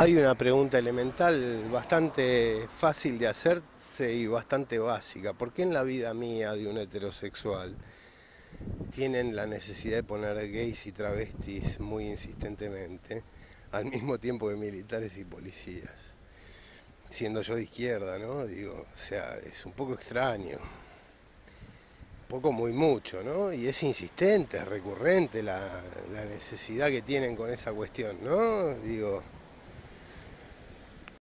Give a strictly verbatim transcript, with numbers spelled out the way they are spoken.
Hay una pregunta elemental bastante fácil de hacerse y bastante básica. ¿Por qué en la vida mía de un heterosexual tienen la necesidad de poner gays y travestis muy insistentemente, al mismo tiempo que militares y policías? Siendo yo de izquierda, ¿no? Digo, o sea, es un poco extraño, un poco muy mucho, ¿no? Y es insistente, es recurrente la, la necesidad que tienen con esa cuestión, ¿no? Digo...